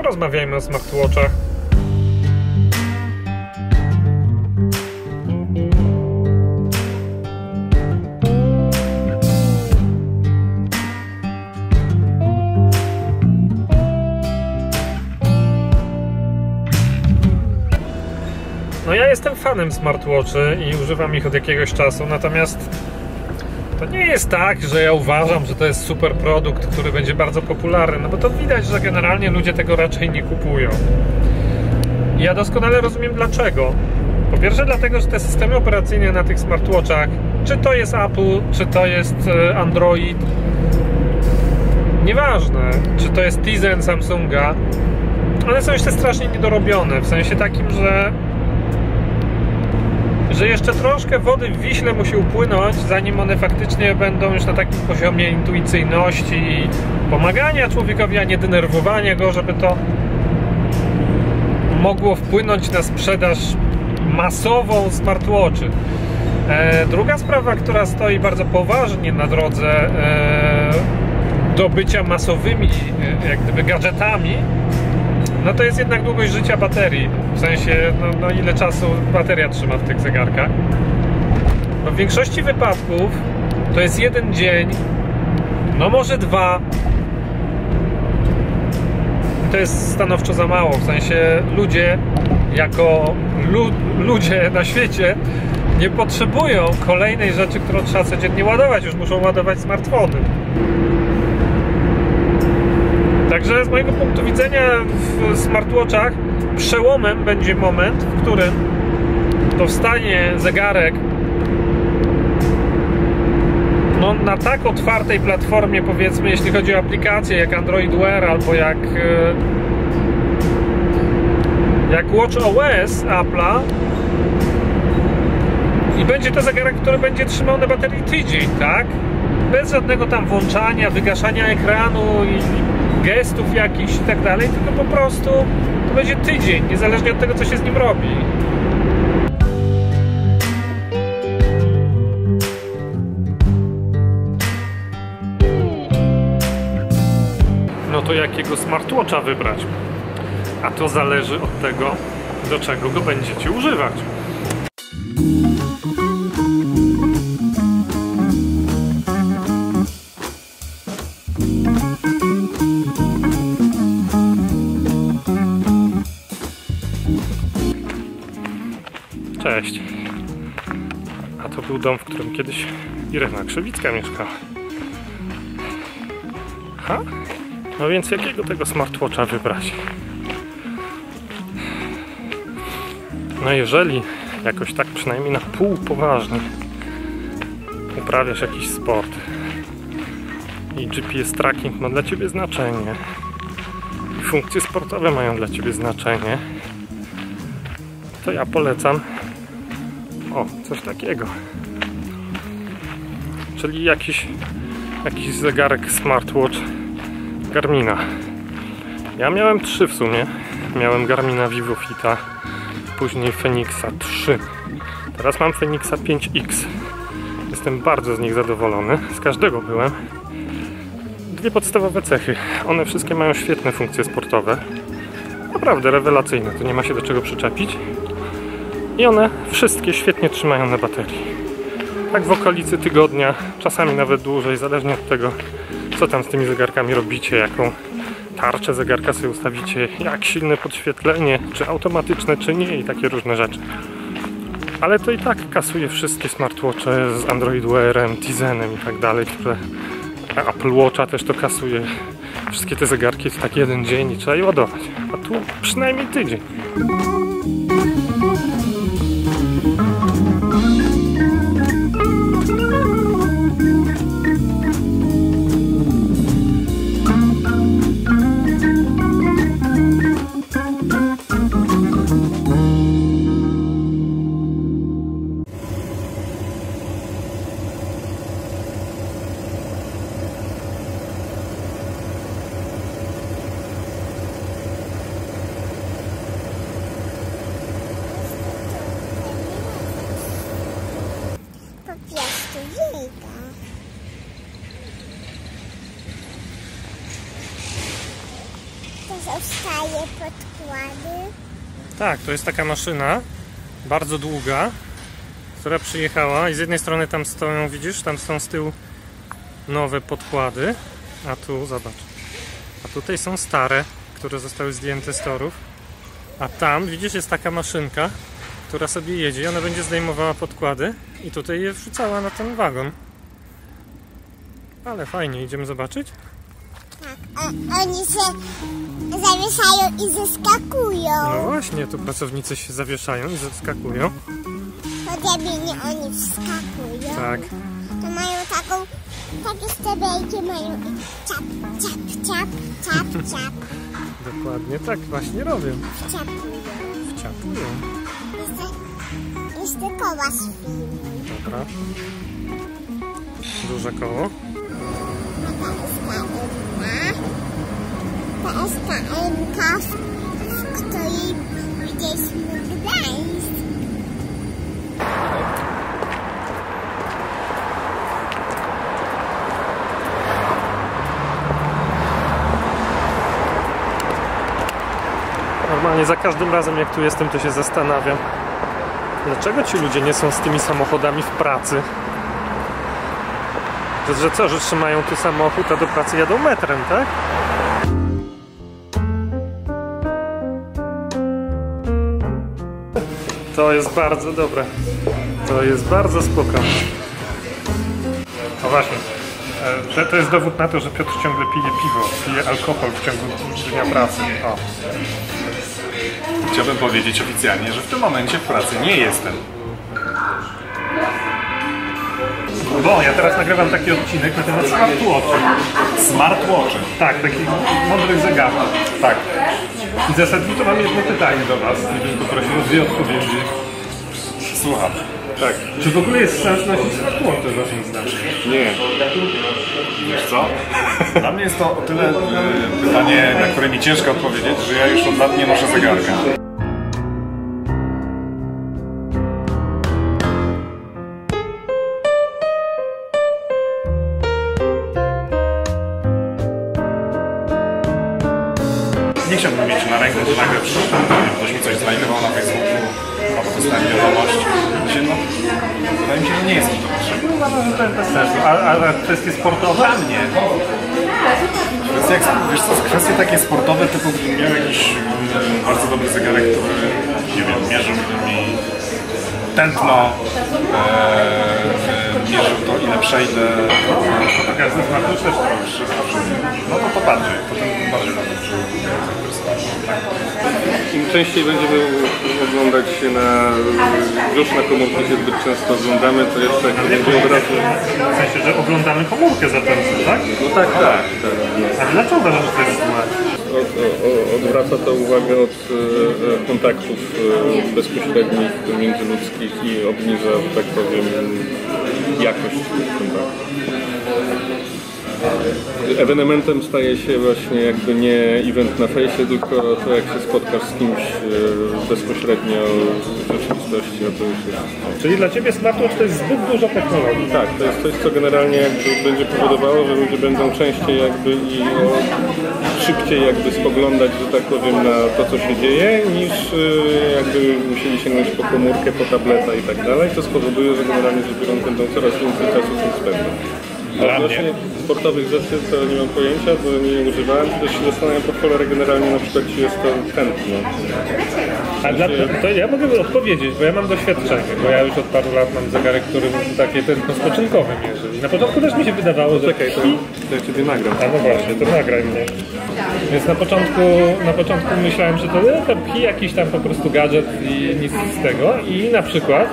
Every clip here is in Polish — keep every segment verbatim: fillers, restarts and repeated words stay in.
porozmawiajmy o smartwatchach. No ja jestem fanem smartwatchy i używam ich od jakiegoś czasu, natomiast to nie jest tak, że ja uważam, że to jest super produkt, który będzie bardzo popularny, no bo to widać, że generalnie ludzie tego raczej nie kupują. I ja doskonale rozumiem dlaczego. Po pierwsze dlatego, że te systemy operacyjne na tych smartwatchach, czy to jest Apple, czy to jest Android, nieważne, czy to jest Tizen Samsunga, one są jeszcze strasznie niedorobione, w sensie takim, że że jeszcze troszkę wody w Wiśle musi upłynąć, zanim one faktycznie będą już na takim poziomie intuicyjności i pomagania człowiekowi, a nie denerwowania go, żeby to mogło wpłynąć na sprzedaż masową smartwatchy. E, druga sprawa, która stoi bardzo poważnie na drodze e, do bycia masowymi e, jak gdyby gadżetami, no to jest jednak długość życia baterii. W sensie, no, no ile czasu bateria trzyma w tych zegarkach. No w większości wypadków to jest jeden dzień, no może dwa. To jest stanowczo za mało. W sensie ludzie, jako lu ludzie na świecie, nie potrzebują kolejnej rzeczy, którą trzeba codziennie ładować. Już muszą ładować smartfony. Także z mojego punktu widzenia w smartwatchach przełomem będzie moment, w którym powstanie zegarek no, na tak otwartej platformie, powiedzmy, jeśli chodzi o aplikacje jak Android Wear albo jak jak WatchOS Apple'a, i będzie to zegarek, który będzie trzymał na baterii tydzień, tak? Bez żadnego tam włączania, wygaszania ekranu i gestów jakichś i tak dalej, tylko po prostu to będzie tydzień, niezależnie od tego, co się z nim robi. No to jakiego smartwatcha wybrać? A to zależy od tego, do czego go będziecie używać. Cześć. A to był dom, w którym kiedyś Irena Krzywicka mieszkała. Ha? No więc jakiego tego smartwatcha wybrać? No jeżeli jakoś tak przynajmniej na pół poważnie uprawiasz jakiś sport i G P S tracking ma dla Ciebie znaczenie i funkcje sportowe mają dla Ciebie znaczenie, to ja polecam o, coś takiego. Czyli jakiś, jakiś zegarek smartwatch Garmina. Ja miałem trzy w sumie. Miałem Garmina Vivofita, później Fenixa trzy. Teraz mam Fenixa pięć X. Jestem bardzo z nich zadowolony. Z każdego byłem. Dwie podstawowe cechy. One wszystkie mają świetne funkcje sportowe. Naprawdę rewelacyjne. To nie ma się do czego przyczepić. I one wszystkie świetnie trzymają na baterii. Tak w okolicy tygodnia, czasami nawet dłużej, zależnie od tego, co tam z tymi zegarkami robicie, jaką tarczę zegarka sobie ustawicie, jak silne podświetlenie, czy automatyczne, czy nie, i takie różne rzeczy. Ale to i tak kasuje wszystkie smartwatche z Android Wearem, Tizenem i tak dalej, które Apple Watcha też to kasuje. Wszystkie te zegarki to tak jeden dzień i trzeba je ładować. A tu przynajmniej tydzień. dostaje podkłady. Tak, to jest taka maszyna, bardzo długa, która przyjechała i z jednej strony tam stoją, widzisz, tam są z tyłu nowe podkłady, a tu zobacz, a tutaj są stare, które zostały zdjęte z torów, a tam, widzisz, jest taka maszynka, która sobie jedzie, ona będzie zdejmowała podkłady i tutaj je wrzucała na ten wagon. Ale fajnie, idziemy zobaczyć? Tak, a oni się zawieszają i zeskakują. No właśnie, tu pracownicy się zawieszają i zeskakują. Po drabinie oni wskakują. Tak. To mają taką, takie stebelki mają i ciap, ciap, ciap, ciap, ciap. Dokładnie tak właśnie robią. Wciapują. Wciapują. Jeszcze, jeszcze koła swinują. Dobra. Duże koło. Ta S K M K, w której widzieliśmy Gdańsk. Normalnie za każdym razem jak tu jestem, to się zastanawiam, dlaczego ci ludzie nie są z tymi samochodami w pracy? Że, że co, że trzymają tu samochód, a do pracy jadą metrem, tak? To jest bardzo dobre. To jest bardzo spoko. No właśnie. To, to jest dowód na to, że Piotr ciągle pije piwo, pije alkohol w ciągu dnia pracy. O. Chciałbym powiedzieć oficjalnie, że w tym momencie w pracy nie jestem. Bo ja teraz nagrywam taki odcinek na temat smartwatchy. Smartwatchy. Tak, takich mądrych zegarów. Tak. I zasadniczo mam jedno pytanie do Was. Gdybym poprosił o dwie odpowiedzi. Słucham. Tak. Czy w ogóle jest sens nosić smartwatche waszym zdaniem? Nie. Wiesz co? Dla mnie jest to o tyle y, pytanie, na które mi ciężko odpowiedzieć, że ja już od lat nie noszę zegarka. Nie chciałbym mieć na ręku, że nagle ktoś mi coś zlajkował na Facebooku, albo dostałem wiadomość. No, wydaje mi się, że nie jest mi to potrzebne. Uważam, że to jest bez sensu. A, a kwestie sportowe? Dla mnie. Kwestie, jak, wiesz co, kwestie takie sportowe, typu gdybym miał jakiś mm, bardzo dobry zegarek, który, nie wiem, mierzył mi tętno, e, mierzył to, ile przejdę. No, to każdy smartwatch też to No to to bardziej, to ten bardziej na to Im częściej będziemy oglądać się na już na komórki się zbyt często oglądamy, to jeszcze jak będzie od razu... W sensie, że oglądamy komórkę za często, tak? No tak, tak. tak. A dlaczego uważasz, że to jest złe? Od, o, odwraca to uwagę od e, kontaktów e, bezpośrednich, międzyludzkich i obniża, że tak powiem, jakość kontaktów. Ewenementem staje się właśnie jakby nie event na fejsie, tylko to jak się spotkasz z kimś bezpośrednio w rzeczywistości, no to już jest... Czyli dla Ciebie smartwatch to jest zbyt dużo technologii. Tak, to jest coś, co generalnie jakby będzie powodowało, że ludzie będą częściej jakby i o, szybciej jakby spoglądać, że tak powiem, na to, co się dzieje, niż jakby musieli sięgnąć po komórkę, po tableta i tak dalej. To spowoduje, że generalnie rzecz biorąc będą coraz więcej czasu tym spędzać. Odnośnie sportowych rzeczy to nie mam pojęcia, bo nie używałem, też się zastanawiam po cholerę generalnie na przykład czy jest to tętno. A dla, to ja mogę odpowiedzieć, bo ja mam doświadczenie, bo ja już od paru lat mam zegarek, który takie tętno spoczynkowe mierzy. I na początku też mi się wydawało, że... Czekaj, to, to ja Ciebie nagram. A no właśnie, to nagraj mnie. Więc na początku, na początku myślałem, że to, to pchi jakiś tam po prostu gadżet i nic z tego. I na przykład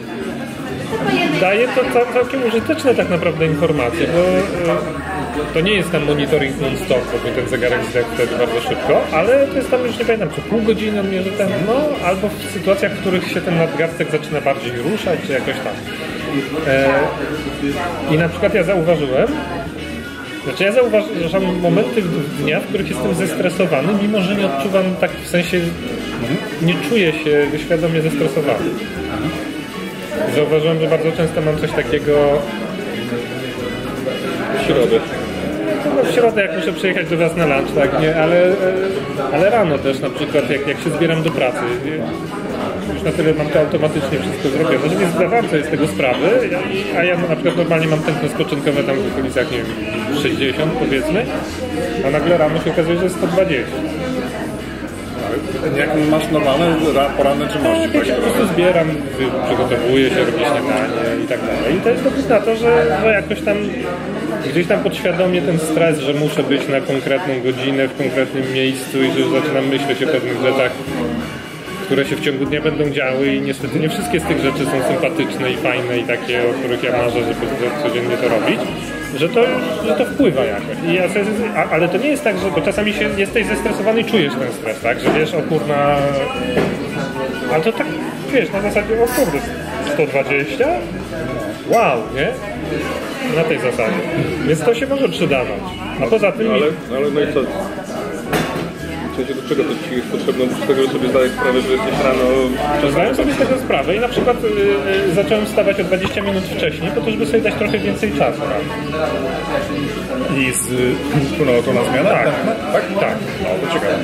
daje to całkiem użyteczne tak naprawdę informacje, bo y, to nie jest tam monitoring non-stop, bo ten zegarek zdechł wtedy bardzo szybko, ale to jest tam już nie pamiętam, czy pół godziny on mierzy tętno, albo w sytuacjach, w których się ten nadgarstek zaczyna bardziej ruszać, czy jakoś tam. E, I na przykład ja zauważyłem, znaczy ja zauważam momenty w dnia, w których jestem zestresowany, mimo że nie odczuwam tak w sensie, nie czuję się świadomie zestresowany. Zauważyłem, że bardzo często mam coś takiego... Środek. tylko w środę, jak muszę przyjechać do was na lunch, tak, nie? Ale, ale rano też na przykład, jak, jak się zbieram do pracy, już na tyle mam to automatycznie wszystko zrobione, że nie zdawałem sobie z tego sprawy, a ja na przykład normalnie mam tętno spoczynkowe tam w okolicach, nie wiem, sześćdziesiąt powiedzmy, a nagle rano się okazuje, że jest sto dwadzieścia. Jak masz normalne poranne czynności, tak? Ja po prostu zbieram, przygotowuję się, robię śniadanie i tak dalej. I to jest dowód na to, że, że jakoś tam gdzieś tam podświadomie ten stres, że muszę być na konkretną godzinę w konkretnym miejscu i że zaczynam myśleć o pewnych rzeczach, które się w ciągu dnia będą działy i niestety nie wszystkie z tych rzeczy są sympatyczne i fajne i takie, o których ja marzę, żeby codziennie to robić, że to, że to wpływa jakoś. I ja sobie, a, ale to nie jest tak, że bo czasami się jesteś zestresowany i czujesz ten stres, tak? Że wiesz, o kurna... Ale to tak, wiesz, na zasadzie, o kurde, sto dwadzieścia? Wow, nie? Na tej zasadzie. Więc to się może przydawać. A poza tym... Ale, ale no i co? W sensie, do czego to ci jest potrzebne? Do tego, żeby sobie zdać sprawę, że jesteś rano... Zdałem sobie z tego sprawę i na przykład y, y, zacząłem wstawać o dwadzieścia minut wcześniej, po to, żeby sobie dać trochę więcej czasu. I z wpłynęło to na zmianę? Tak, tak? Tak. No, to ciekawe.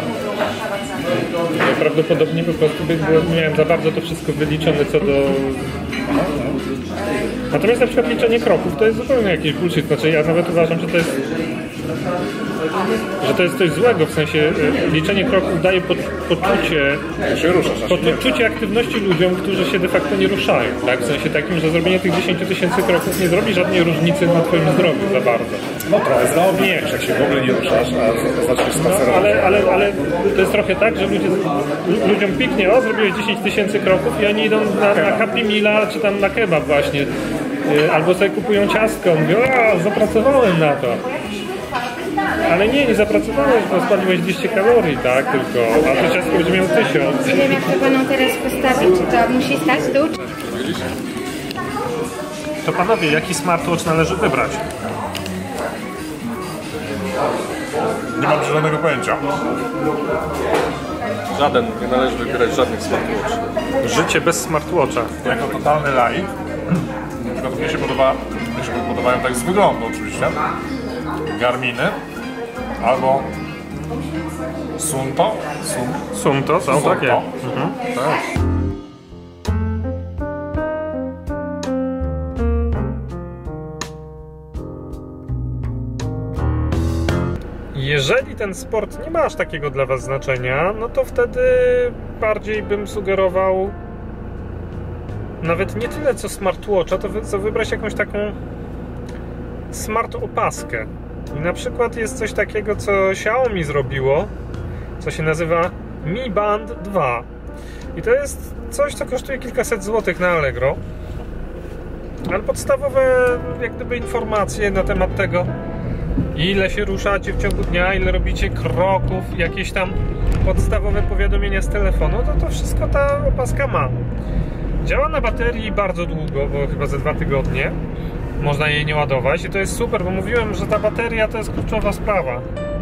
Ja prawdopodobnie po prostu miałem za bardzo to wszystko wyliczone co do... Natomiast na przykład liczenie kroków to jest zupełnie jakiś bullshit. Znaczy ja nawet uważam, że to jest że to jest coś złego, w sensie liczenie kroków daje po, poczucie się ruszasz, poczucie aktywności ludziom, którzy się de facto nie ruszają, tak? W sensie takim, że zrobienie tych dziesięciu tysięcy kroków nie zrobi żadnej różnicy na twoim zdrowiu za bardzo. No trochę zrobi, jak się w ogóle nie ruszasz, a zaczniesz spacerować. No, ale, ale, ale to jest trochę tak, że ludzie, ludziom piknie, o zrobiłeś dziesięć tysięcy kroków i oni idą na, na Happy Meala, czy tam na kebab właśnie. Albo sobie kupują ciastko, mówią, a zapracowałem na to. Ale nie, nie zapracowałeś, bo spaliłeś dwieście kalorii, tak, tylko, a to ciastko będzie miał tysiąc. Nie wiem, jak to panu teraz postawić, czy to musi stać tu? To panowie, jaki smartwatch należy wybrać? Nie mam żadnego pojęcia. Żaden, nie należy wybierać żadnych smartwatch. Życie bez smartwatcha. Jako totalny laik, na przykład mnie się podoba, mnie się podobają tak z wyglądu oczywiście, Garminy albo Sunto. Sun, Sunto, są Sunto. takie. Mhm. Tak. Jeżeli ten sport nie ma aż takiego dla was znaczenia, no to wtedy bardziej bym sugerował nawet nie tyle co smartwatcha, to co wybrać jakąś taką smart opaskę. I na przykład jest coś takiego, co Xiaomi zrobiło, co się nazywa Mi Band dwa. I to jest coś, co kosztuje kilkaset złotych na Allegro. Ale podstawowe jak gdyby informacje na temat tego, ile się ruszacie w ciągu dnia, ile robicie kroków, jakieś tam podstawowe powiadomienia z telefonu, to to wszystko ta opaska ma. Działa na baterii bardzo długo, bo chyba ze dwa tygodnie. Można jej nie ładować i to jest super, bo mówiłem, że ta bateria to jest kluczowa sprawa.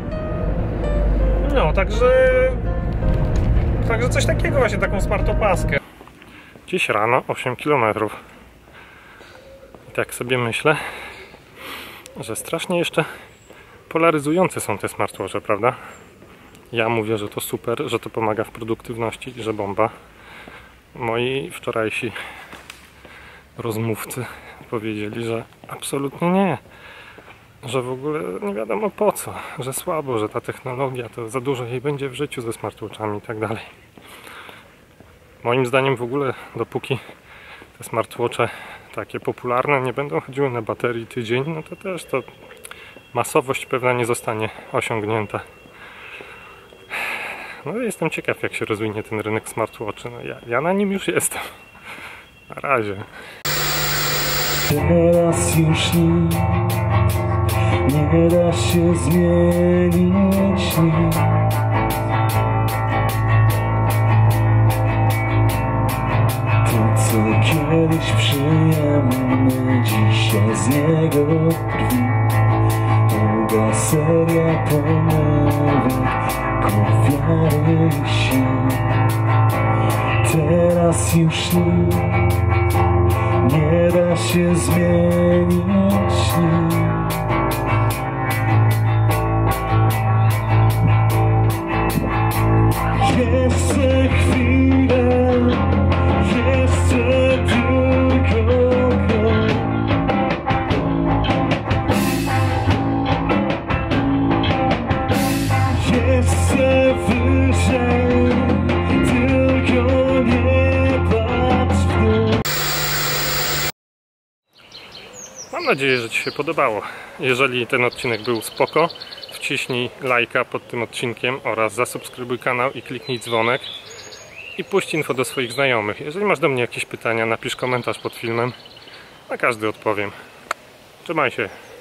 No, także... Także coś takiego właśnie, taką smart opaskę. Dziś rano osiem kilometrów. I tak sobie myślę, że strasznie jeszcze polaryzujące są te smartwatche, prawda? Ja mówię, że to super, że to pomaga w produktywności, że bomba. Moi wczorajsi rozmówcy powiedzieli, że absolutnie nie, że w ogóle nie wiadomo po co, że słabo, że ta technologia to za dużo jej będzie w życiu ze smartwatchami i tak dalej. Moim zdaniem w ogóle dopóki te smartwatche takie popularne nie będą chodziły na baterii tydzień, no to też to masowość pewna nie zostanie osiągnięta. No jestem ciekaw, jak się rozwinie ten rynek smartwatchy. No ja, ja na nim już jestem. Na razie. Teraz już nic nie da się zmienić nic. To co kiedyś przyjemne, dzisiaj z niego drwi. Długa seria pomyłek, ofiary sił. Teraz już nic nie da się zmienić nic. Mam nadzieję, że Ci się podobało. Jeżeli ten odcinek był spoko, wciśnij lajka pod tym odcinkiem oraz zasubskrybuj kanał i kliknij dzwonek i puść info do swoich znajomych. Jeżeli masz do mnie jakieś pytania, napisz komentarz pod filmem, na każdy odpowiem. Trzymaj się.